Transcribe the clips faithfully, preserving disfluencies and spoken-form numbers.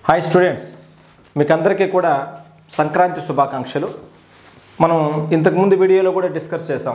Hi students, మీకు అందరికీ కూడా సంక్రాంతి శుభాకాంక్షలు. మనం ఇంతకుముందు వీడియోలో కూడా డిస్కస్ చేసాం.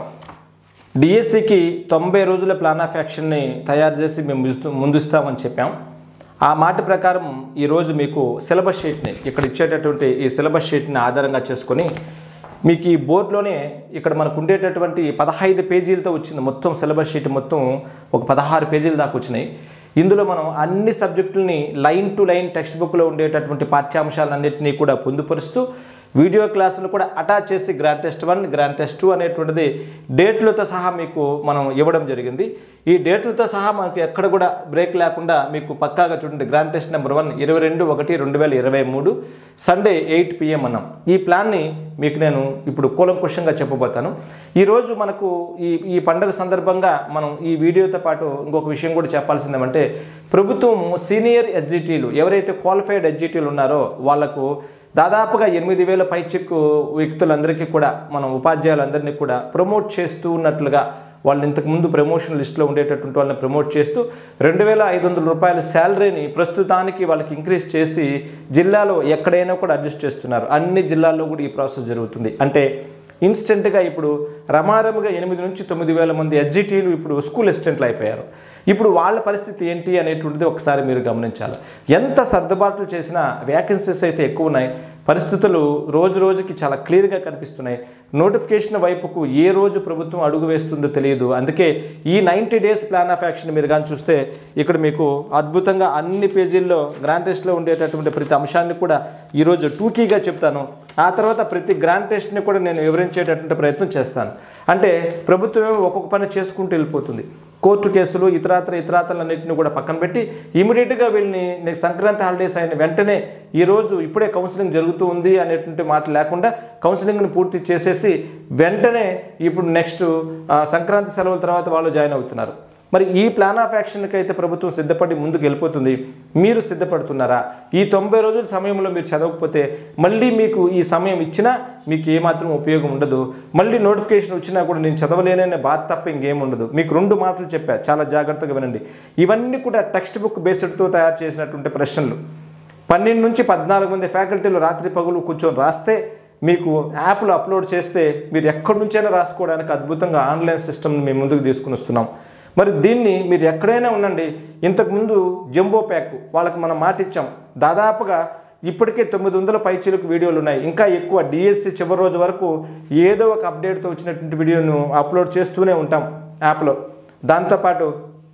డిఎస్సికి తొంభై రోజుల ప్లాన్ ఆఫ్ యాక్షన్ని తయారు చేసి మేము ముందుస్తామని చెప్పాం. ఆ మాట ప్రకారం ఈరోజు మీకు సిలబస్ షీట్ని ఇక్కడ ఇచ్చేటటువంటి ఈ సిలబస్ షీట్ని ఆధారంగా చేసుకొని మీకు ఈ బోర్డులోనే ఇక్కడ మనకు ఉండేటటువంటి పదహైదు పేజీలతో వచ్చింది. మొత్తం సిలబస్ షీట్ మొత్తం ఒక పదహారు పేజీల దాకా వచ్చినాయి. ఇందులో మనం అన్ని సబ్జెక్టులని లైన్ టు లైన్ టెక్స్ట్ బుక్లో ఉండేటటువంటి పాఠ్యాంశాలన్నింటినీ కూడా పొందుపరుస్తూ వీడియో క్లాసులు కూడా అటాచ్ చేసి grand test one grand test two అనేటువంటిది డేట్లతో సహా మీకు మనం ఇవ్వడం జరిగింది. ఈ డేట్లతో సహా మనకి ఎక్కడ కూడా బ్రేక్ లేకుండా మీకు పక్కాగా చూడండి. గ్రాండ్ టెస్ట్ నెంబర్ వన్ ఇరవై రెండు ఒకటి రెండు వేల ఇరవై మూడు సండే ఎయిట్ పిఎం అన్నాం. ఈ ప్లాన్ని మీకు నేను ఇప్పుడు కూలంకుషంగా చెప్పబోతాను. ఈరోజు మనకు ఈ ఈ పండుగ సందర్భంగా మనం ఈ వీడియోతో పాటు ఇంకొక విషయం కూడా చెప్పాల్సిందేమంటే, ప్రభుత్వము సీనియర్ ఎడ్జిటీలు ఎవరైతే క్వాలిఫైడ్ ఎడ్జిటీలు ఉన్నారో వాళ్లకు దాదాపుగా ఎనిమిది వేల పైచిక్కు వ్యక్తులందరికీ కూడా మనం ఉపాధ్యాయులందరినీ కూడా ప్రమోట్ చేస్తూ ఉన్నట్లుగా వాళ్ళు ఇంతకుముందు ప్రమోషన్ లిస్టులో ఉండేటటువంటి వాళ్ళని ప్రమోట్ చేస్తూ రెండు వేల ఐదు వందల రూపాయల శాలరీని ప్రస్తుతానికి వాళ్ళకి ఇంక్రీజ్ చేసి జిల్లాలో ఎక్కడైనా కూడా అడ్జస్ట్ చేస్తున్నారు. అన్ని జిల్లాల్లో కూడా ఈ ప్రాసెస్ జరుగుతుంది. అంటే ఇన్స్టెంట్గా ఇప్పుడు రమారముగా ఎనిమిది నుంచి తొమ్మిది వేల మంది ఎడ్జిటీలు ఇప్పుడు స్కూల్ అసిస్టెంట్లు అయిపోయారు. ఇప్పుడు వాళ్ళ పరిస్థితి ఏంటి అనేటువంటిది ఒకసారి మీరు గమనించాలి. ఎంత సర్దుబాట్లు చేసినా వ్యాకెన్సీస్ అయితే ఎక్కువ ఉన్నాయి. పరిస్థితులు రోజు రోజుకి చాలా క్లియర్గా కనిపిస్తున్నాయి. నోటిఫికేషన్ వైపుకు ఏ రోజు ప్రభుత్వం అడుగు వేస్తుందో తెలియదు. అందుకే ఈ ninety days plan of action మీరు కానీ చూస్తే ఇక్కడ మీకు అద్భుతంగా అన్ని పేజీల్లో గ్రాండ్ టెస్ట్లో ఉండేటటువంటి ప్రతి అంశాన్ని కూడా ఈరోజు టూకీగా చెప్తాను. ఆ తర్వాత ప్రతి గ్రాండ్ టెస్ట్ని కూడా నేను వివరించేటటువంటి ప్రయత్నం చేస్తాను. అంటే ప్రభుత్వమే ఒక్కొక్క పని చేసుకుంటూ వెళ్ళిపోతుంది. కోర్టు కేసులు ఇతరాతర ఇతరాతలన్నింటినీ కూడా పక్కన పెట్టి ఇమీడియట్గా వీళ్ళని నెక్స్ట్ సంక్రాంతి హాలిడేస్ అయిన వెంటనే ఈరోజు ఇప్పుడే కౌన్సిలింగ్ జరుగుతూ ఉంది అనేటువంటి మాట లేకుండా కౌన్సిలింగ్ని పూర్తి చేసేసి వెంటనే ఇప్పుడు నెక్స్ట్ సంక్రాంతి సెలవుల తర్వాత వాళ్ళు జాయిన్ అవుతున్నారు. మరి ఈ ప్లాన్ ఆఫ్ యాక్షన్కి అయితే ప్రభుత్వం సిద్ధపడి ముందుకు వెళ్ళిపోతుంది. మీరు సిద్ధపడుతున్నారా? ఈ తొంభై రోజుల సమయంలో మీరు చదవకపోతే మళ్ళీ మీకు ఈ సమయం ఇచ్చినా మీకు ఏమాత్రం ఉపయోగం ఉండదు. మళ్ళీ నోటిఫికేషన్ వచ్చినా కూడా నేను చదవలేననే బాధ తప్ప ఇంకేం ఉండదు. మీకు రెండు మాటలు చెప్పా, చాలా జాగ్రత్తగా వినండి. ఇవన్నీ కూడా టెక్స్ట్ బుక్ బేస్డ్తో తయారు చేసినటువంటి ప్రశ్నలు. పన్నెండు నుంచి పద్నాలుగు మంది ఫ్యాకల్టీలు రాత్రి పగులు కూర్చొని రాస్తే మీకు యాప్లో అప్లోడ్ చేస్తే మీరు ఎక్కడి నుంచైనా రాసుకోవడానికి అద్భుతంగా ఆన్లైన్ సిస్టమ్ని మేము ముందుకు తీసుకుని వస్తున్నాం. మరి దీన్ని మీరు ఎక్కడైనా ఉండండి. ఇంతకుముందు జంబో ప్యాక్ వాళ్ళకి మనం మాట ఇచ్చాం. దాదాపుగా ఇప్పటికే తొమ్మిది వందల పైచీలకు వీడియోలు ఉన్నాయి. ఇంకా ఎక్కువ డిఎస్సి చివరి రోజు వరకు ఏదో ఒక అప్డేట్తో వచ్చినటువంటి వీడియోను అప్లోడ్ చేస్తూనే ఉంటాం యాప్లో. దాంతోపాటు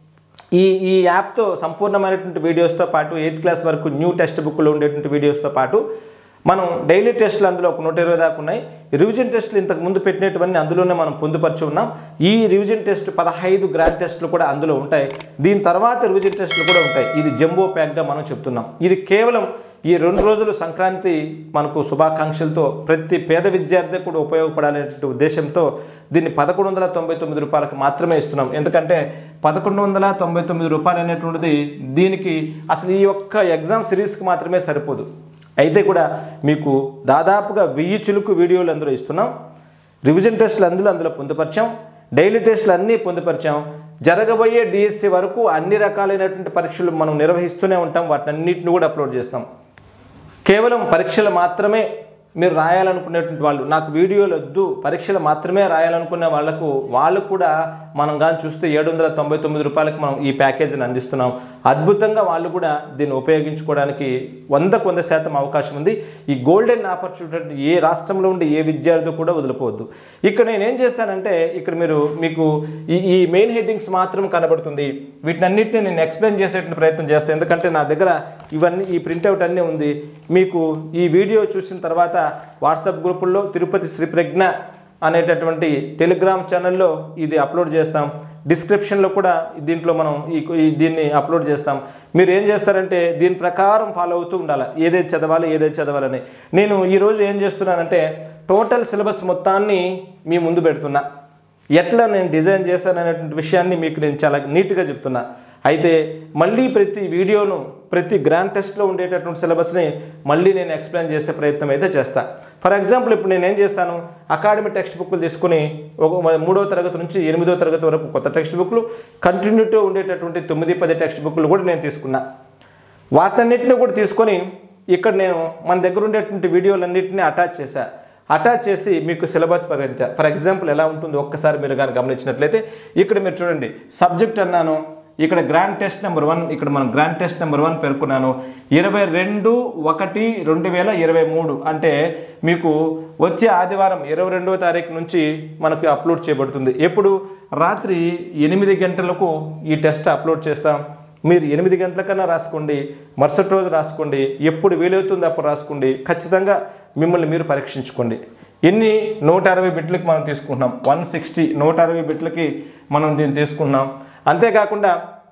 ఈ ఈ యాప్తో సంపూర్ణమైనటువంటి వీడియోస్తో పాటు ఎయిత్ క్లాస్ వరకు న్యూ టెక్స్ట్ బుక్లో ఉండేటువంటి వీడియోస్తో పాటు మనం డైలీ టెస్టులు అందులో ఒక నూట ఇరవై దాకా ఉన్నాయి. రివిజన్ టెస్టులు ఇంతకు ముందు పెట్టినటువంటి అందులోనే మనం పొందుపరిచి ఉన్నాం. ఈ రివిజన్ టెస్ట్ పదహైదు గ్రాండ్ టెస్టులు కూడా అందులో ఉంటాయి. దీని తర్వాత రివిజన్ టెస్టులు కూడా ఉంటాయి. ఇది జంబో ప్యాక్గా మనం చెప్తున్నాం. ఇది కేవలం ఈ రెండు రోజులు సంక్రాంతి మనకు శుభాకాంక్షలతో ప్రతి పేద విద్యార్థి కూడా ఉపయోగపడాలనే ఉద్దేశంతో దీన్ని పదకొండు వందల తొంభై తొమ్మిది రూపాయలకు మాత్రమే ఇస్తున్నాం. ఎందుకంటే పదకొండు వందల తొంభై తొమ్మిది రూపాయలు అనేటువంటిది దీనికి అసలు ఈ ఒక్క ఎగ్జామ్ సిరీస్కి మాత్రమే సరిపోదు. అయితే కూడా మీకు దాదాపుగా వెయ్యి చిలుకు వీడియోలు అందులో ఇస్తున్నాం. రివిజన్ టెస్టులు అందులో అందులో పొందుపరిచాం. డైలీ టెస్టులు అన్నీ పొందుపరిచాం. జరగబోయే డిఎస్సి వరకు అన్ని రకాలైనటువంటి పరీక్షలు మనం నిర్వహిస్తూనే ఉంటాం. వాటినన్నింటిని కూడా అప్లోడ్ చేస్తాం. కేవలం పరీక్షలు మాత్రమే మీరు రాయాలనుకునేటువంటి వాళ్ళు, నాకు వీడియోలు వద్దు పరీక్షలు మాత్రమే రాయాలనుకునే వాళ్ళకు వాళ్ళు కూడా మనం కానీ చూస్తే ఏడు వందల తొంభై తొమ్మిది రూపాయలకు మనం ఈ ప్యాకేజీని అందిస్తున్నాం. అద్భుతంగా వాళ్ళు కూడా దీన్ని ఉపయోగించుకోవడానికి వందకు వంద శాతం అవకాశం ఉంది. ఈ గోల్డెన్ ఆపర్చునిటీ ఏ రాష్ట్రంలో ఉండి ఏ విద్యార్థి కూడా వదిలిపోవద్దు. ఇక్కడ నేను ఏం చేశానంటే ఇక్కడ మీరు మీకు ఈ ఈ మెయిన్ హెడ్డింగ్స్ మాత్రం కనబడుతుంది. వీటినన్నింటినీ నేను ఎక్స్ప్లెయిన్ చేసేటువంటి ప్రయత్నం చేస్తాను. ఎందుకంటే నా దగ్గర ఇవన్నీ ఈ ప్రింట్అవుట్ అన్నీ ఉంది. మీకు ఈ వీడియో చూసిన తర్వాత వాట్సాప్ గ్రూపుల్లో తిరుపతి శ్రీ ప్రజ్ఞ అనేటటువంటి టెలిగ్రామ్ ఛానల్లో ఇది అప్లోడ్ చేస్తాం. డిస్క్రిప్షన్లో కూడా దీంట్లో మనం ఈ దీన్ని అప్లోడ్ చేస్తాం. మీరు ఏం చేస్తారంటే దీని ప్రకారం ఫాలో అవుతూ ఉండాలి. ఏదైతే చదవాలి ఏదైతే చదవాలని. నేను ఈరోజు ఏం చేస్తున్నానంటే టోటల్ సిలబస్ మొత్తాన్ని మీ ముందు పెడుతున్నా. ఎట్లా నేను డిజైన్ చేశాను అనేటువంటి విషయాన్ని మీకు నేను చాలా నీట్గా చెప్తున్నా. అయితే మళ్ళీ ప్రతి వీడియోను ప్రతి గ్రాండ్ టెస్ట్లో ఉండేటటువంటి సిలబస్ని మళ్ళీ నేను ఎక్స్ప్లెయిన్ చేసే ప్రయత్నం అయితే చేస్తాను. ఫర్ ఎగ్జాంపుల్ ఇప్పుడు నేను ఏం చేస్తాను, అకాడమీ టెక్స్ట్ బుక్లు తీసుకుని ఒక మూడో తరగతి నుంచి ఎనిమిదో తరగతి వరకు కొత్త టెక్స్ట్ బుక్లు, కంటిన్యూటీ ఉండేటటువంటి తొమ్మిది పది టెక్స్ట్ బుక్లు కూడా నేను తీసుకున్నా. వాటన్నిటిని కూడా తీసుకొని ఇక్కడ నేను మన దగ్గర ఉండేటువంటి వీడియోలన్నింటినీ అటాచ్ చేశా. అటాచ్ చేసి మీకు సిలబస్ పరిగణించా. ఫర్ ఎగ్జాంపుల్ ఎలా ఉంటుంది ఒక్కసారి మీరు కానీ గమనించినట్లయితే ఇక్కడ మీరు చూడండి, సబ్జెక్ట్ అన్నాను, ఇక్కడ గ్రాండ్ టెస్ట్ నెంబర్ వన్, ఇక్కడ మనం గ్రాండ్ టెస్ట్ నెంబర్ వన్ పేర్కొన్నాను. ఇరవై రెండు ఒకటి రెండు వేల ఇరవై మూడు అంటే మీకు వచ్చే ఆదివారం ఇరవై రెండవ తారీఖు నుంచి మనకు అప్లోడ్ చేయబడుతుంది. ఎప్పుడు? రాత్రి ఎనిమిది గంటలకు ఈ టెస్ట్ అప్లోడ్ చేస్తాం. మీరు ఎనిమిది గంటల కన్నా రాసుకోండి, మరుసటి రోజు రాసుకోండి, ఎప్పుడు వీలవుతుందో అప్పుడు రాసుకోండి. ఖచ్చితంగా మిమ్మల్ని మీరు పరీక్షించుకోండి. ఎన్ని నూట అరవై బిట్లకి మనం తీసుకుంటున్నాం, వన్ సిక్స్టీ నూట అరవై బిట్లకి మనం దీన్ని తీసుకుంటున్నాం. అంతేకాకుండా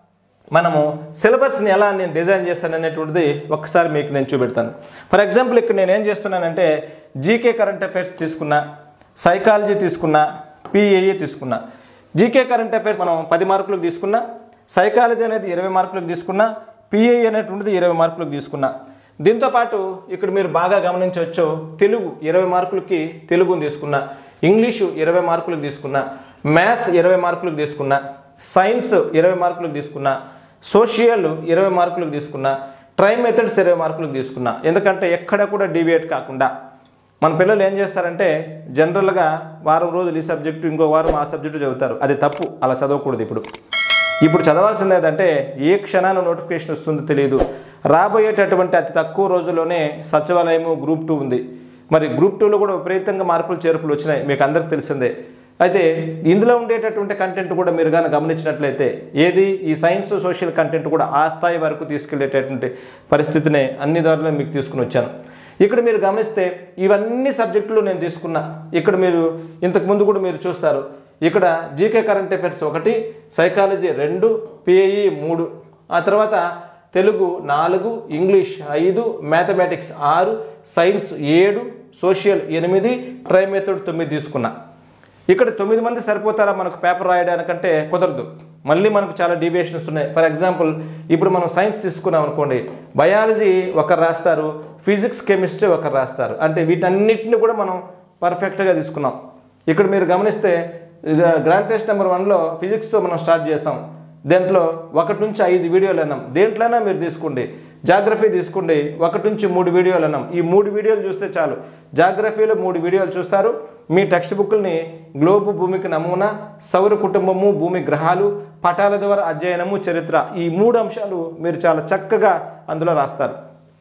మనము సిలబస్ని ఎలా నేను డిజైన్ చేస్తాను అనేటువంటిది ఒక్కసారి మీకు నేను చూపెడతాను. ఫర్ ఎగ్జాంపుల్ ఇక్కడ నేను ఏం చేస్తున్నానంటే జీకే కరెంట్ అఫైర్స్ తీసుకున్నా, సైకాలజీ తీసుకున్నా, పిఏఏ తీసుకున్నా. జీకే కరెంట్ అఫైర్స్ మనం పది మార్కులకు తీసుకున్నా, సైకాలజీ అనేది ఇరవై మార్కులకు తీసుకున్నా, పిఏఏ అనేటువంటిది ఇరవై మార్కులకు తీసుకున్నా. దీంతోపాటు ఇక్కడ మీరు బాగా గమనించవచ్చు, తెలుగు ఇరవై మార్కులకి తెలుగుని తీసుకున్నా, ఇంగ్లీషు ఇరవై మార్కులకు తీసుకున్నా, మ్యాథ్స్ ఇరవై మార్కులకు తీసుకున్నా, సైన్స్ ఇరవై మార్కులకు తీసుకున్నా, సోషల్ ఇరవై మార్కులకు తీసుకున్నా, ట్రై మెథడ్స్ ఇరవై మార్కులకు తీసుకున్నా. ఎందుకంటే ఎక్కడ కూడా డీవియేట్ కాకుండా మన పిల్లలు ఏం చేస్తారంటే జనరల్గా వారం రోజులు ఈ సబ్జెక్టు, ఇంకో వారం ఆ సబ్జెక్టు చదువుతారు. అది తప్పు, అలా చదవకూడదు. ఇప్పుడు ఇప్పుడు చదవాల్సింది ఏంటంటే ఏ క్షణాన్ని నోటిఫికేషన్ వస్తుందో తెలియదు. రాబోయేటటువంటి అతి తక్కువ రోజుల్లోనే సచివాలయము గ్రూప్ టూ ఉంది. మరి గ్రూప్ టూలో కూడా విపరీతంగా మార్పులు చేర్పులు వచ్చినాయి, మీకు అందరికి తెలిసిందే. అయితే ఇందులో ఉండేటటువంటి కంటెంట్ కూడా మీరు కానీ గమనించినట్లయితే ఏది ఈ సైన్స్ సోషల్ కంటెంట్ కూడా ఆ స్థాయి వరకు తీసుకెళ్లేటటువంటి పరిస్థితిని అన్ని దారులను మీకు తీసుకుని వచ్చాను. ఇక్కడ మీరు గమనిస్తే ఇవన్నీ సబ్జెక్టులు నేను తీసుకున్నా. ఇక్కడ మీరు ఇంతకుముందు కూడా మీరు చూస్తారు, ఇక్కడ జీకే కరెంట్ అఫైర్స్ ఒకటి, సైకాలజీ రెండు, పిఏఈ మూడు, ఆ తర్వాత తెలుగు నాలుగు, ఇంగ్లీష్ ఐదు, మ్యాథమెటిక్స్ ఆరు, సైన్స్ ఏడు, సోషల్ ఎనిమిది, ట్రై మెథడ్ తొమ్మిది తీసుకున్నా. ఇక్కడ తొమ్మిది మంది సరిపోతారా మనకు పేపర్ రాయడానికంటే? కుదరదు, మళ్ళీ మనకు చాలా డీవియేషన్స్ ఉన్నాయి. ఫర్ ఎగ్జాంపుల్ ఇప్పుడు మనం సైన్స్ తీసుకున్నాం అనుకోండి, బయాలజీ ఒకరు రాస్తారు, ఫిజిక్స్ కెమిస్ట్రీ ఒకరు రాస్తారు. అంటే వీటన్నిటిని కూడా మనం పర్ఫెక్ట్గా తీసుకున్నాం. ఇక్కడ మీరు గమనిస్తే గ్రాండ్ టెస్ట్ నెంబర్ వన్లో ఫిజిక్స్తో మనం స్టార్ట్ చేస్తాం. దేంట్లో ఒకటి నుంచి ఐదు వీడియోలు అన్నాం. దేంట్లోనే మీరు తీసుకోండి. జాగ్రఫీ తీసుకోండి, ఒకటి నుంచి మూడు వీడియోలు అన్నాం. ఈ మూడు వీడియోలు చూస్తే చాలు. జాగ్రఫీలో మూడు వీడియోలు చూస్తారు. మీ టెక్స్ట్ బుక్ని గ్లోబు భూమికి నమూనా, సౌర కుటుంబము, భూమి గ్రహాలు, పటాల ద్వారా అధ్యయనము, చరిత్ర, ఈ మూడు అంశాలు మీరు చాలా చక్కగా అందులో రాస్తారు.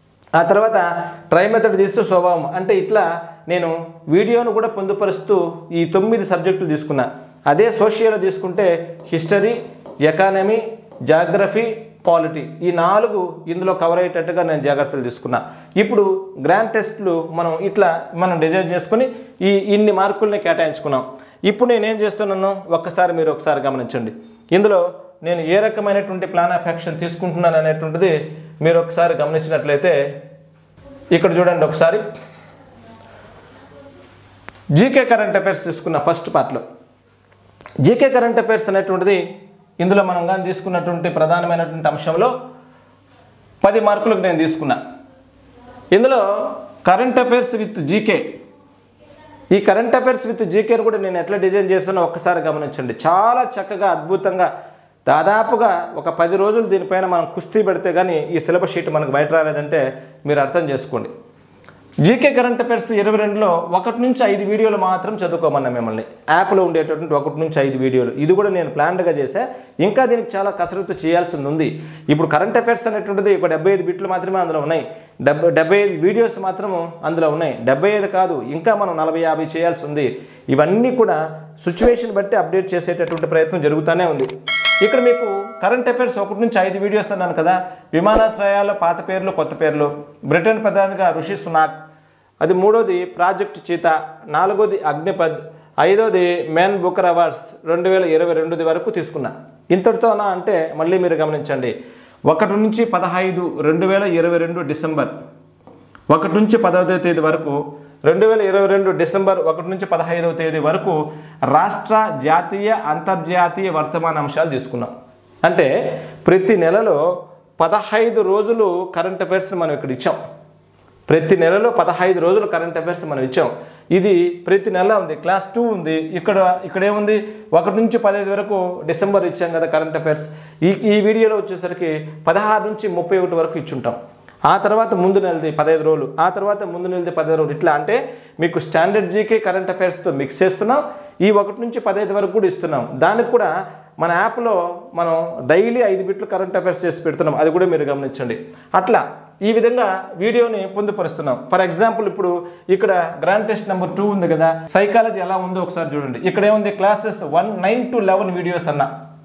ఆ తర్వాత ట్రై మెథడ్ తీస్తూ స్వభావం, అంటే ఇట్లా నేను వీడియోను కూడా పొందుపరుస్తూ ఈ తొమ్మిది సబ్జెక్టులు తీసుకున్నా. అదే సోషల్ తీసుకుంటే హిస్టరీ, ఎకానమీ, జాగ్రఫీ, పాలిటీ, ఈ నాలుగు ఇందులో కవర్ అయ్యేటట్టుగా నేను జాగ్రత్తలు తీసుకున్నా. ఇప్పుడు గ్రాండ్ టెస్ట్లు మనం ఇట్లా మనం డిజైన్ చేసుకుని ఈ ఇన్ని మార్కుల్ని కేటాయించుకున్నాం. ఇప్పుడు నేనేం చేస్తున్నాను ఒక్కసారి మీరు ఒకసారి గమనించండి. ఇందులో నేను ఏ రకమైనటువంటి ప్లాన్ ఆఫ్ యాక్షన్ తీసుకుంటున్నాను అనేటువంటిది మీరు ఒకసారి గమనించినట్లయితే ఇక్కడ చూడండి. ఒకసారి జీకే కరెంట్ అఫైర్స్ తీసుకున్న ఫస్ట్ పార్ట్లో జీకే కరెంట్ అఫైర్స్ అనేటువంటిది ఇందులో మనం కానీ తీసుకున్నటువంటి ప్రధానమైనటువంటి అంశంలో పది మార్కులకు నేను తీసుకున్నా. ఇందులో కరెంట్ అఫైర్స్ విత్ జీకే, ఈ కరెంట్ అఫైర్స్ విత్ జీకేని కూడా నేను ఎట్లా డిజైన్ చేస్తానో ఒక్కసారి గమనించండి. చాలా చక్కగా అద్భుతంగా దాదాపుగా ఒక పది రోజులు దీనిపైన మనం కుస్తీ పెడితే కానీ ఈ సిలబస్ షీట్ మనకు బయట రాలేదంటే మీరు అర్థం చేసుకోండి. జీకే కరెంట్ అఫైర్స్ ఇరవై రెండులో ఒకటి నుంచి ఐదు వీడియోలు మాత్రం చదువుకోమన్నా మిమ్మల్ని. యాప్లో ఉండేటటువంటి ఒకటి నుంచి ఐదు వీడియోలు, ఇది కూడా నేను ప్లాన్డ్గా చేశా. ఇంకా దీనికి చాలా కసరత్తు చేయాల్సింది ఉంది. ఇప్పుడు కరెంట్ అఫైర్స్ అనేటువంటిది ఒక డెబ్బై ఐదు బిట్లు మాత్రమే అందులో ఉన్నాయి. డెబ్బై డెబ్బై ఐదు వీడియోస్ మాత్రము అందులో ఉన్నాయి. డెబ్బై ఐదు కాదు, ఇంకా మనం నలభై యాభై చేయాల్సి ఉంది. ఇవన్నీ కూడా సిచ్యువేషన్ బట్టి అప్డేట్ చేసేటటువంటి ప్రయత్నం జరుగుతూనే ఉంది. ఇక్కడ మీకు కరెంట్ అఫైర్స్ ఒకటి నుంచి ఐదు వీడియోస్ అన్నాను కదా. విమానాశ్రయాల పాత పేర్లు, కొత్త పేర్లు, బ్రిటన్ ప్రధానిగా ఋషి సునాక్, అది మూడోది ప్రాజెక్ట్ చీతా, నాలుగోది అగ్నిపథ్, ఐదోది మ్యాన్ బుకర్ అవార్డ్స్ రెండు వేల ఇరవై రెండుది వరకు తీసుకున్నా. ఇంతటితోనా అంటే మళ్ళీ మీరు గమనించండి, ఒకటి నుంచి పదహైదు రెండు వేల ఇరవై రెండు డిసెంబర్ ఒకటి నుంచి పదవ తేదీ వరకు, రెండు వేల ఇరవై రెండు డిసెంబర్ ఒకటి నుంచి పదహైదవ తేదీ వరకు రాష్ట్ర, జాతీయ, అంతర్జాతీయ వర్తమాన అంశాలు తీసుకున్నాం. అంటే ప్రతి నెలలో పదహైదు రోజులు కరెంట్ అఫైర్స్ మనం ఇక్కడ ఇచ్చాం. ప్రతి నెలలో పదహైదు రోజులు కరెంట్ అఫైర్స్ మనం ఇచ్చాం. ఇది ప్రతి నెల ఉంది. క్లాస్ టూ ఉంది. ఇక్కడ ఇక్కడ ఏముంది, ఒకటి నుంచి పదహైదు వరకు డిసెంబర్ ఇచ్చాం కదా కరెంట్ అఫైర్స్. ఈ ఈ వీడియోలో వచ్చేసరికి పదహారు నుంచి ముప్పై ఒకటి వరకు ఇచ్చుంటాం. ఆ తర్వాత ముందు నెలది పదహైదు రోజులు, ఆ తర్వాత ముందు నెలది పదహైదు రోజులు, ఇట్లా అంటే మీకు స్టాండర్డ్ జీకే కరెంట్ అఫైర్స్తో మిక్స్ చేస్తున్నాం. ఈ ఒకటి నుంచి పదహైదు వరకు కూడా ఇస్తున్నాం. దానికి కూడా మన యాప్లో మనం డైలీ ఐదు బిట్లు కరెంట్ అఫైర్స్ చేసి పెడుతున్నాం, అది కూడా మీరు గమనించండి. అట్లా ఈ విధంగా వీడియోని పొందుపరుస్తున్నాం. ఫర్ ఎగ్జాంపుల్ ఇప్పుడు ఇక్కడ గ్రాండ్ టెస్ట్ నెంబర్ టూ ఉంది కదా, సైకాలజీ ఎలా ఉందో ఒకసారి చూడండి. ఇక్కడ ఏముంది, classes one nine to eleven videos అన్న,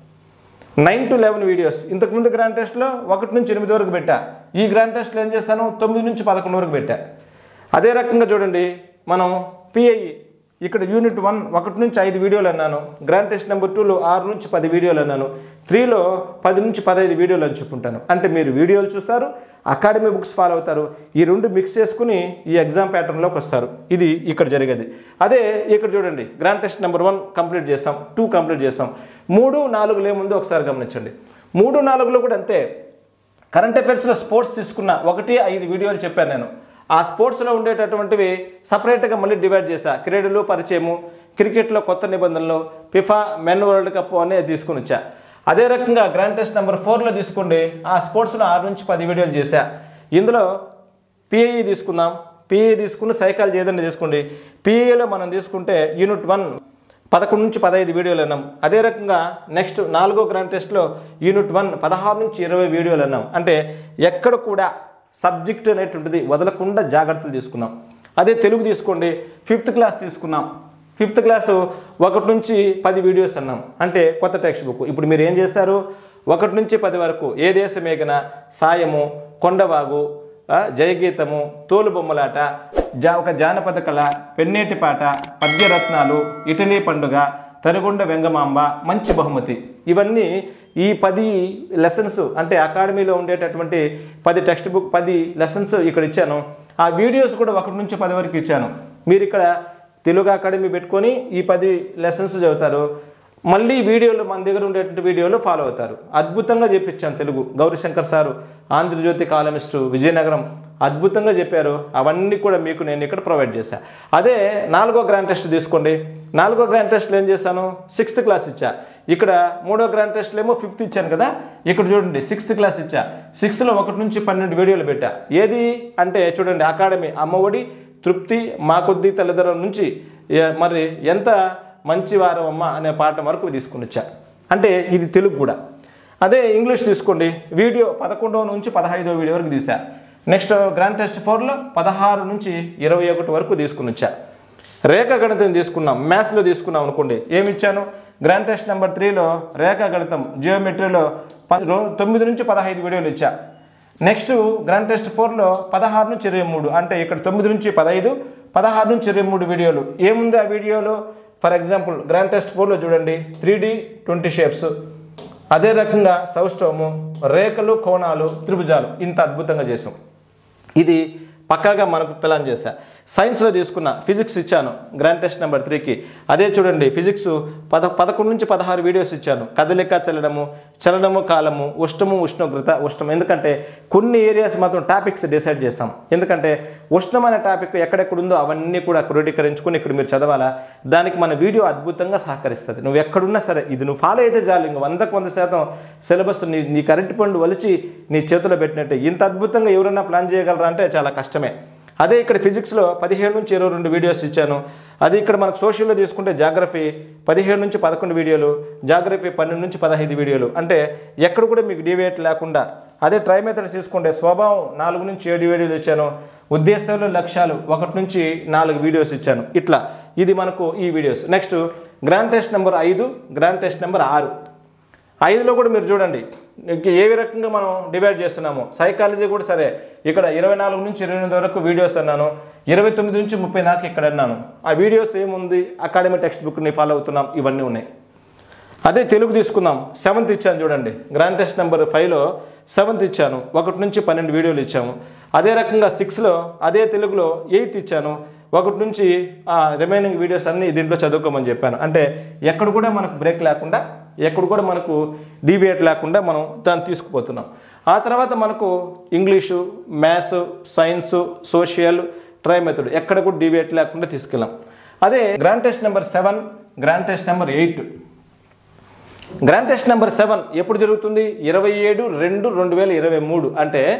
నైన్ టు లెవెన్ వీడియోస్. ఇంతకుముందు గ్రాండ్ టెస్ట్లో ఒకటి నుంచి ఎనిమిది వరకు పెట్టా. ఈ గ్రాండ్ టెస్ట్లో ఏం చేస్తాను, తొమ్మిది నుంచి పదకొండు వరకు పెట్టా. అదే రకంగా చూడండి మనం పిఐఈ, ఇక్కడ యూనిట్ వన్ ఒకటి నుంచి ఐదు వీడియోలు అన్నాను. గ్రాండ్ టెస్ట్ నెంబర్ టూలో ఆరు నుంచి పది వీడియోలు అన్నాను. త్రీలో పది నుంచి పదహైదు వీడియోలు అని చెప్పుకుంటాను. అంటే మీరు వీడియోలు చూస్తారు, అకాడమీ బుక్స్ ఫాలో అవుతారు. ఈ రెండు మిక్స్ చేసుకుని ఈ ఎగ్జామ్ ప్యాటర్న్లోకి వస్తారు. ఇది ఇక్కడ జరిగేది. అదే ఇక్కడ చూడండి, grand test number one complete చేస్తాం, టూ కంప్లీట్ చేస్తాం. మూడు నాలుగులో ఏముందో ఒకసారి గమనించండి. మూడు నాలుగులో కూడా అంతే. కరెంట్ అఫైర్స్లో స్పోర్ట్స్ తీసుకున్న ఒకటి ఐదు వీడియోలు చెప్పాను నేను. ఆ స్పోర్ట్స్లో ఉండేటటువంటివి సపరేట్గా మళ్ళీ డివైడ్ చేశా. క్రీడలు పరిచయము, క్రికెట్లో కొత్త నిబంధనలు, ఫిఫా మెన్ వరల్డ్ కప్ అనేది తీసుకుని వచ్చా. అదే రకంగా గ్రాండ్ టెస్ట్ నెంబర్ ఫోర్లో తీసుకోండి, ఆ స్పోర్ట్స్లో ఆరు నుంచి పది వీడియోలు చేశా. ఇందులో పిఐఈ తీసుకుందాం, పిఐఈ తీసుకుని సైకాలజీ ఏదైనా తీసుకోండి. పిఐఈలో మనం తీసుకుంటే యూనిట్ వన్ పదకొండు నుంచి పదహైదు వీడియోలు అన్నాం. అదే రకంగా నెక్స్ట్ నాలుగో గ్రాండ్ టెస్ట్లో యూనిట్ వన్ పదహారు నుంచి ఇరవై వీడియోలు అన్నాం. అంటే ఎక్కడ కూడా సబ్జెక్ట్ అనేటువంటిది వదలకుండా జాగ్రత్తలు తీసుకున్నాం. అదే తెలుగు తీసుకోండి, ఫిఫ్త్ క్లాస్ తీసుకున్నాం. ఫిఫ్త్ క్లాసు ఒకటి నుంచి పది వీడియోస్ అన్నాం. అంటే కొత్త టెక్స్ట్ బుక్. ఇప్పుడు మీరు ఏం చేస్తారు, ఒకటి నుంచి పది వరకు ఏ దేశమేగన, సాయము, కొండవాగు, జయగీతము, తోలుబొమ్మలాట, జా ఒక జానపద కళ, పెన్నేటి పాట, పద్యరత్నాలు, ఇటలీ పండుగ, తరుగుండ వెంగమాంబ, మంచి బహుమతి, ఇవన్నీ ఈ పది లెసన్స్ అంటే అకాడమీలో ఉండేటటువంటి పది టెక్స్ట్ బుక్ పది లెసన్స్ ఇక్కడ ఇచ్చాను. ఆ వీడియోస్ కూడా ఒకటి నుంచి పది వరకు ఇచ్చాను. మీరు ఇక్కడ తెలుగు అకాడమీ పెట్టుకొని ఈ పది లెసన్స్ చదువుతారు. మళ్ళీ వీడియోలు మన దగ్గర ఉండేటువంటి వీడియోలు ఫాలో అవుతారు. అద్భుతంగా చెప్పించాను తెలుగు. గౌరీశంకర్ సారు, ఆంధ్రజ్యోతి కాలమిస్టు, విజయనగరం అద్భుతంగా చెప్పారు. అవన్నీ కూడా మీకు నేను ఇక్కడ ప్రొవైడ్ చేశాను. అదే నాలుగో గ్రాండ్ టెస్ట్ తీసుకోండి. నాలుగో గ్రాండ్ టెస్ట్లో ఏం చేశాను, సిక్స్త్ క్లాస్ ఇచ్చా. ఇక్కడ మూడో గ్రాండ్ టెస్ట్లో ఏమో ఫిఫ్త్ ఇచ్చాను కదా, ఇక్కడ చూడండి సిక్స్త్ క్లాస్ ఇచ్చా. సిక్స్త్లో ఒకటి నుంచి పన్నెండు వీడియోలు పెట్టా. ఏది అంటే చూడండి, అకాడమీ, అమ్మఒడి, తృప్తి, మా కొద్ది తల్లిదండ్రుల నుంచి మరి ఎంత మంచి వారం అమ్మ అనే పాట వరకు తీసుకుని వచ్చా. అంటే ఇది తెలుగు కూడా. అదే ఇంగ్లీష్ తీసుకోండి, వీడియో పదకొండవ నుంచి పదహైదవ వీడియో వరకు తీసా. నెక్స్ట్ గ్రాండ్ టెస్ట్ ఫోర్లో పదహారు నుంచి ఇరవై ఒకటి వరకు తీసుకుని వచ్చా. రేఖా గణితం తీసుకున్నాం, మ్యాథ్స్లో తీసుకున్నాం అనుకోండి. ఏమి ఇచ్చాను, గ్రాండ్ టెస్ట్ నెంబర్ త్రీలో రేఖా గణితం, జియోమెట్రీలో తొమ్మిది నుంచి పదహైదు వీడియోలు ఇచ్చా. నెక్స్ట్ గ్రాండ్ టెస్ట్ ఫోర్లో పదహారు నుంచి ఇరవై మూడు అంటే ఇక్కడ తొమ్మిది నుంచి పదహైదు, పదహారు నుంచి ఇరవై మూడు వీడియోలు. ఏముంది ఆ వీడియోలో, ఫర్ ఎగ్జాంపుల్ గ్రాండ్ టెస్ట్ ఫోర్లో చూడండి, త్రీ డి ట్వంటీ షేప్స్, అదే రకంగా సౌస్టోము, రేఖలు, కోణాలు, త్రిభుజాలు, ఇంత అద్భుతంగా చేసాం. ఇది పక్కాగా మనకు ప్లాన్ చేశా. సైన్స్లో తీసుకున్న ఫిజిక్స్ ఇచ్చాను గ్రాండ్ టెస్ట్ నెంబర్ త్రీకి. అదే చూడండి ఫిజిక్స్ పద పదకొండు నుంచి పదహారు వీడియోస్ ఇచ్చాను. కదలిక, చలనము, చలనము, కాలము, ఉష్ణము, ఉష్ణోగ్రత, ఉష్ణం. ఎందుకంటే కొన్ని ఏరియాస్ మాత్రం టాపిక్స్ డిసైడ్ చేస్తాం. ఎందుకంటే ఉష్ణం అనే టాపిక్ ఎక్కడెక్కడ ఉందో అవన్నీ కూడా క్రోడీకరించుకొని ఇక్కడ మీరు చదవాలా. దానికి మన వీడియో అద్భుతంగా సహకరిస్తుంది. నువ్వు ఎక్కడున్నా సరే ఇది నువ్వు ఫాలో అయితే చాలు, ఇంక వందకు వంద శాతం సిలబస్ నీ నీ కరెంట్ పండు వలిచి నీ చేతిలో పెట్టినట్టే. ఇంత అద్భుతంగా ఎవరైనా ప్లాన్ చేయగలరా అంటే చాలా కష్టమే. అదే ఇక్కడ ఫిజిక్స్లో పదిహేడు నుంచి ఇరవై రెండు వీడియోస్ ఇచ్చాను. అది ఇక్కడ మనకు సోషల్లో తీసుకుంటే జాగ్రఫీ పదిహేడు నుంచి పదకొండు వీడియోలు, జాగ్రఫీ పన్నెండు నుంచి పదహైదు వీడియోలు. అంటే ఎక్కడ కూడా మీకు డివేట్ లేకుండా. అదే ట్రై మెథడ్స్ తీసుకుంటే స్వభావం నాలుగు నుంచి ఏడు వీడియోలు ఇచ్చాను. ఉద్దేశాలు, లక్ష్యాలు ఒకటి నుంచి నాలుగు వీడియోస్ ఇచ్చాను. ఇట్లా ఇది మనకు ఈ videos. Next grand test number ఐదు, గ్రాండ్ టెస్ట్ నెంబర్ ఆరు. ఐదులో కూడా మీరు చూడండి ఏ రకంగా మనం డివైడ్ చేస్తున్నాము. సైకాలజీ కూడా సరే, ఇక్కడ ఇరవై నాలుగు నుంచి ఇరవై ఎనిమిది వరకు వీడియోస్ అన్నాను. ఇరవై తొమ్మిది నుంచి ముప్పై దాకా ఇక్కడ అన్నాను. ఆ వీడియోస్ ఏముంది, అకాడమీ టెక్స్ట్ బుక్ని ఫాలో అవుతున్నాం, ఇవన్నీ ఉన్నాయి. అదే తెలుగు తీసుకుందాం, సెవెంత్ ఇచ్చాను చూడండి. గ్రాండ్ టెస్ట్ నెంబర్ ఫైవ్లో సెవెంత్ ఇచ్చాను. ఒకటి నుంచి పన్నెండు వీడియోలు ఇచ్చాము. అదే రకంగా సిక్స్లో అదే తెలుగులో ఎయిత్ ఇచ్చాను. ఒకటి నుంచి ఆ రిమైనింగ్ వీడియోస్ అన్నీ దీంట్లో చదువుకోమని చెప్పాను. అంటే ఎక్కడ కూడా మనకు బ్రేక్ లేకుండా, ఎక్కడ కూడా మనకు డీవియేట్ లేకుండా మనం దాన్ని తీసుకుపోతున్నాం. ఆ తర్వాత మనకు English, maths, science, social, tri method ఎక్కడ కూడా డీవియేట్ లేకుండా తీసుకెళ్ళాం. అదే grand test number seven, grand test number eight. Grand test number seven ఎప్పుడు జరుగుతుంది, ఇరవై ఏడు రెండు రెండు వేల ఇరవై మూడు అంటే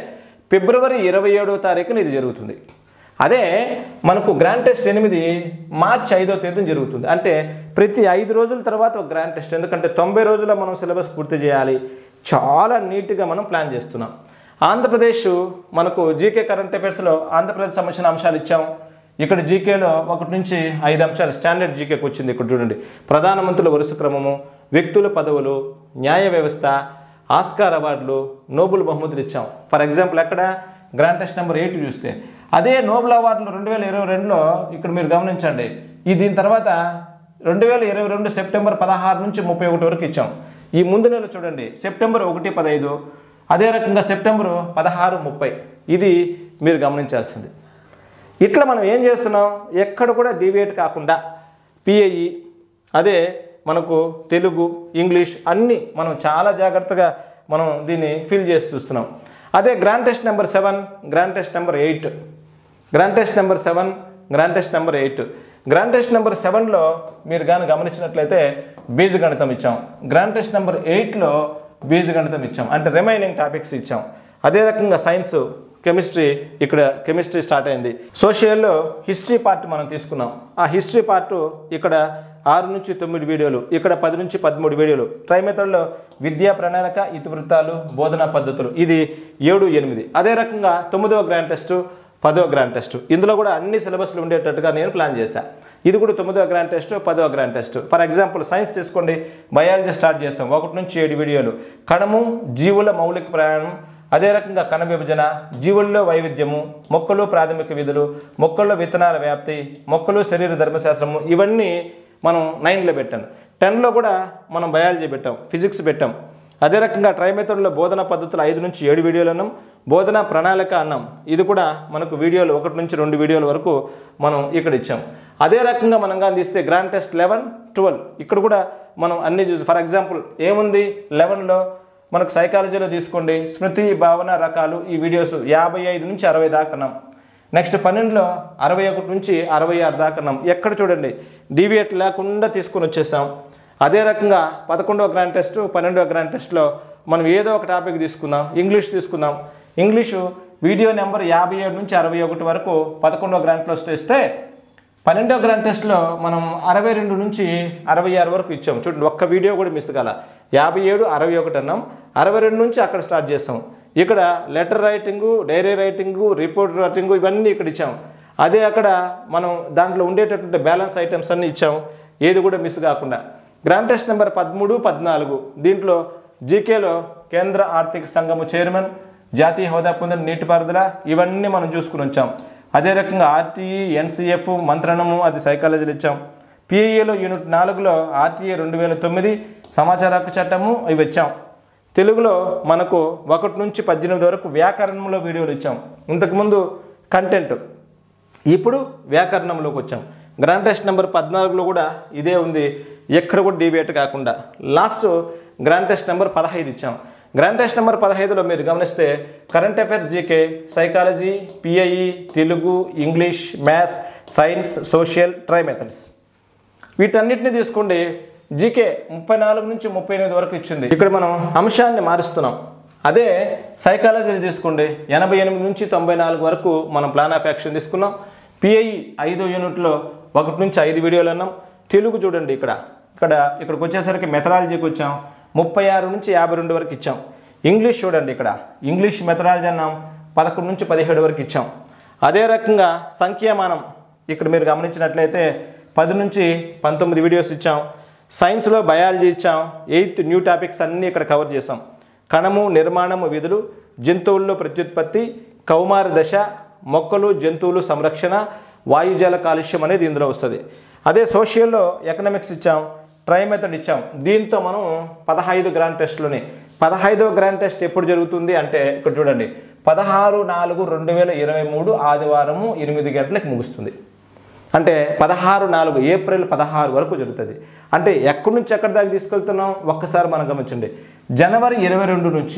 ఫిబ్రవరి ఇరవై ఏడవ తారీఖున ఇది జరుగుతుంది. అదే మనకు గ్రాండ్ టెస్ట్ ఎనిమిది మార్చి ఐదో తేదీన జరుగుతుంది. అంటే ప్రతి ఐదు రోజుల తర్వాత ఒక గ్రాండ్ టెస్ట్. ఎందుకంటే తొంభై రోజుల్లో మనం సిలబస్ పూర్తి చేయాలి. చాలా నీట్గా మనం ప్లాన్ చేస్తున్నాం. ఆంధ్రప్రదేశ్ మనకు జీకే కరెంట్ అఫైర్స్లో ఆంధ్రప్రదేశ్ సంబంధించిన అంశాలు ఇచ్చాం. ఇక్కడ జీకేలో ఒకటి నుంచి ఐదు అంశాలు స్టాండర్డ్ జీకేకి వచ్చింది. ఇక్కడ చూడండి, ప్రధానమంత్రుల వరుస క్రమము, వ్యక్తుల పదవులు, న్యాయ వ్యవస్థ, ఆస్కార్ అవార్డులు, నోబెల్ బహుమతులు ఇచ్చాం. ఫర్ ఎగ్జాంపుల్ ఎక్కడ గ్రాండ్ టెస్ట్ నెంబర్ ఎయిట్ చూస్తే అదే నోబెల్ అవార్డులు రెండు వేల ఇరవై రెండులో ఇక్కడ మీరు గమనించండి. ఈ దీని తర్వాత రెండు వేల ఇరవై రెండు సెప్టెంబర్ పదహారు నుంచి ముప్పై ఒకటి వరకు ఇచ్చాం. ఈ ముందు నెల చూడండి, సెప్టెంబర్ ఒకటి పదహైదు, అదే రకంగా సెప్టెంబరు పదహారు ముప్పై. ఇది మీరు గమనించాల్సింది. ఇట్లా మనం ఏం చేస్తున్నాం, ఎక్కడ కూడా డీవియేట్ కాకుండా పిఐఈ, అదే మనకు తెలుగు, ఇంగ్లీష్ అన్నీ మనం చాలా జాగ్రత్తగా మనం దీన్ని ఫిల్ చేసి చూస్తున్నాం. అదే grand test number seven, grand test number eight, grand test number seven, grand test number eight. Grand test number సెవెన్లో మీరు కానీ గమనించినట్లయితే బీజగణితం ఇచ్చాం. గ్రాండ్ టెస్ట్ నెంబర్ ఎయిట్లో బీజగణితం ఇచ్చాం. అంటే రిమైనింగ్ టాపిక్స్ ఇచ్చాం. అదే రకంగా సైన్స్, కెమిస్ట్రీ, ఇక్కడ కెమిస్ట్రీ స్టార్ట్ అయింది. సోషల్లో హిస్టరీ పార్ట్ మనం తీసుకున్నాం. ఆ హిస్టరీ పార్ట్ ఇక్కడ ఆరు నుంచి తొమ్మిది వీడియోలు, ఇక్కడ పది నుంచి పదమూడు వీడియోలు. ట్రై మెథడ్లో విద్యా ప్రణాళిక, ఇతివృత్తాలు, బోధనా పద్ధతులు, ఇది ఏడు ఎనిమిది. అదే రకంగా తొమ్మిదవ గ్రాండ్ టెస్ట్, పదవ గ్రాండ్ టెస్ట్. ఇందులో కూడా అన్ని సిలబస్లు ఉండేటట్టుగా నేను ప్లాన్ చేశాను. ఇది కూడా తొమ్మిదవ గ్రాండ్ టెస్ట్, పదవ grand test. For example science తీసుకోండి, బయాలజీ స్టార్ట్ చేస్తాం. ఒకటి నుంచి ఏడు వీడియోలు. కణము, జీవుల మౌలిక ప్రయాణం, అదే రకంగా కణ విభజన, జీవుల్లో వైవిధ్యము, మొక్కలు ప్రాథమిక విధులు, మొక్కల్లో విత్తనాల వ్యాప్తి, మొక్కలు శరీర ధర్మశాస్త్రము, ఇవన్నీ మనం నైన్లో పెట్టాను. టెన్లో కూడా మనం బయాలజీ పెట్టాం, ఫిజిక్స్ పెట్టాం. అదే రకంగా ట్రై మెథడ్లో బోధనా పద్ధతులు ఐదు నుంచి ఏడు వీడియోలు అన్నాం. బోధనా ప్రణాళిక అన్నాం. ఇది కూడా మనకు వీడియోలు ఒకటి నుంచి రెండు వీడియోల వరకు మనం ఇక్కడ ఇచ్చాం. అదే రకంగా మనం కానీ తీస్తే గ్రాండ్ టెస్ట్ లెవెన్, ట్వెల్వ్, ఇక్కడ కూడా మనం అన్ని చూసి ఫర్ ఎగ్జాంపుల్ ఏముంది లెవెన్లో మనకు సైకాలజీలో తీసుకోండి, స్మృతి, భావన రకాలు, ఈ వీడియోస్ యాభై ఐదు నుంచి అరవై దాకా అన్నాం. నెక్స్ట్ పన్నెండులో అరవై ఒకటి నుంచి అరవై ఆరు దాకా అన్నాం. ఎక్కడ చూడండి డీవియేట్ లేకుండా తీసుకొని వచ్చేసాం. అదే రకంగా పదకొండవ గ్రాండ్ టెస్ట్, పన్నెండవ గ్రాండ్ టెస్ట్లో మనం ఏదో ఒక టాపిక్ తీసుకుందాం. ఇంగ్లీష్ తీసుకుందాం. ఇంగ్లీషు వీడియో నెంబర్ యాభై ఏడు నుంచి అరవై ఒకటి వరకు పదకొండవ గ్రాండ్ టెస్ట్ ఇస్తే పన్నెండవ గ్రాండ్ టెస్ట్లో మనం అరవై రెండు నుంచి అరవై ఆరు వరకు ఇచ్చాం. చూడండి, ఒక్క వీడియో కూడా మిస్ కాల. యాభై ఏడు అరవై ఒకటి అన్నాం. అరవై రెండు నుంచి అక్కడ స్టార్ట్ చేస్తాం. ఇక్కడ letter writing, diary writing, report writing, ఇవన్నీ ఇక్కడ ఇచ్చాం. అదే అక్కడ మనం దాంట్లో ఉండేటటువంటి బ్యాలెన్స్ ఐటమ్స్ అన్నీ ఇచ్చాం, ఏది కూడా మిస్ కాకుండా. గ్రాండ్ టెస్ట్ నెంబర్ పదమూడు, పద్నాలుగు, దీంట్లో జీకేలో కేంద్ర ఆర్థిక సంఘము చైర్మన్, జాతీయ హోదా పొందిన నీటిపారుదల, ఇవన్నీ మనం చూసుకుని వచ్చాం. అదే రకంగా ఆర్టీఈ, ఎన్సీఎఫ్, మంత్రణము, అది సైకాలజీలు ఇచ్చాం. పిఐఏలో యూనిట్ నాలుగులో ఆర్టీఏ రెండు వేల తొమ్మిది, సమాచార హక్కు చట్టము, ఇవి ఇచ్చాం. తెలుగులో మనకు ఒకటి నుంచి పద్దెనిమిది వరకు వ్యాకరణంలో వీడియోలు ఇచ్చాం. ఇంతకుముందు కంటెంట్, ఇప్పుడు వ్యాకరణంలోకి వచ్చాం. గ్రాండ్ టెస్ట్ నెంబర్ పద్నాలుగులో కూడా ఇదే ఉంది, ఎక్కడ కూడా డీవియేట్ కాకుండా. లాస్ట్ గ్రాండ్ టెస్ట్ నెంబర్ పదహైదు ఇచ్చాం. గ్రాండ్ టెస్ట్ నెంబర్ పదహైదులో మీరు గమనిస్తే current affairs, GK, psychology, PIE, Telugu, English, maths, science, social, tri methods, వీటన్నిటిని తీసుకోండి. జీకే ముప్పై నాలుగు నుంచి ముప్పై ఎనిమిది వరకు ఇచ్చింది. ఇక్కడ మనం అంశాన్ని మారుస్తున్నాం. అదే సైకాలజీ తీసుకోండి, ఎనభై ఎనిమిది నుంచి తొంభై నాలుగు వరకు మనం ప్లాన్ ఆఫ్ యాక్షన్ తీసుకున్నాం. పిఐఈ ఐదో యూనిట్లో ఒకటి నుంచి ఐదు వీడియోలు అన్నాం. తెలుగు చూడండి, ఇక్కడ ఇక్కడ ఇక్కడికి వచ్చేసరికి మెథడాలజీకి వచ్చాం. ముప్పై ఆరు నుంచి యాభై రెండు వరకు ఇచ్చాం. ఇంగ్లీష్ చూడండి, ఇక్కడ ఇంగ్లీష్ మెథడాలజీ అన్నాం. పదకొండు నుంచి పదిహేడు వరకు ఇచ్చాం. అదే రకంగా సంఖ్యామానం ఇక్కడ మీరు గమనించినట్లయితే పది నుంచి పంతొమ్మిది వీడియోస్ ఇచ్చాం. సైన్స్లో బయాలజీ ఇచ్చాం. ఎయిత్ న్యూ టాపిక్స్ అన్నీ ఇక్కడ కవర్ చేసాం. కణము, నిర్మాణము, విధులు, జంతువుల్లో ప్రత్యుత్పత్తి, కౌమార దశ, మొక్కలు, జంతువులు సంరక్షణ, వాయుజల కాలుష్యం అనేది ఇందులో వస్తుంది. అదే సోషల్లో ఎకనామిక్స్ ఇచ్చాం. ట్రై మెథడ్ ఇచ్చాం. దీంతో మనం పదహైదు గ్రాండ్ టెస్ట్లోని పదహైదవ గ్రాండ్ టెస్ట్ ఎప్పుడు జరుగుతుంది అంటే ఇక్కడ చూడండి, పదహారు నాలుగు రెండు వేల ఇరవై మూడు ఆదివారము ఎనిమిది గంటలకు ముగుస్తుంది. అంటే పదహారు నాలుగు ఏప్రిల్ పదహారు వరకు జరుగుతుంది. అంటే ఎక్కడి నుంచి ఎక్కడి దాకా తీసుకెళ్తున్నాం ఒక్కసారి మనం గమనించండి. జనవరి ఇరవై రెండు నుంచి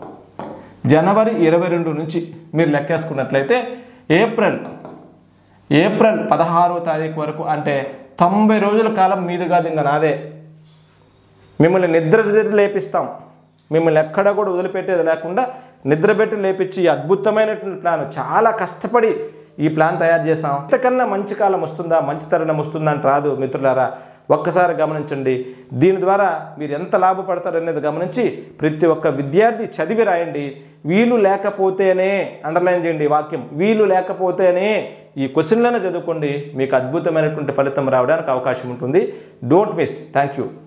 జనవరి ఇరవై రెండు నుంచి మీరు లెక్కేసుకున్నట్లయితే ఏప్రిల్ ఏప్రిల్ పదహారవ తారీఖు వరకు, అంటే తొంభై రోజుల కాలం మీది కాదు, ఇంకా నాదే. మిమ్మల్ని నిద్ర నిద్ర లేపిస్తాం. మిమ్మల్ని ఎక్కడ కూడా వదిలిపెట్టేది లేకుండా నిద్రపెట్టి లేపించి ఈ అద్భుతమైనటువంటి ప్లాన్, చాలా కష్టపడి ఈ ప్లాన్ తయారు చేసాం. ఇంతకన్నా మంచి కాలం వస్తుందా, మంచి తరుణం వస్తుందా అని రాదు మిత్రులారా. ఒక్కసారి గమనించండి. దీని ద్వారా మీరు ఎంత లాభపడతారు అనేది గమనించి ప్రతి ఒక్క విద్యార్థి చదివి రాయండి. వీలు లేకపోతేనే, అండర్లైన్ చేయండి వాక్యం, వీలు లేకపోతేనే ఈ క్వశ్చన్లను చదువుకోండి. మీకు అద్భుతమైనటువంటి ఫలితం రావడానికి అవకాశం ఉంటుంది. Don't miss. Thank you.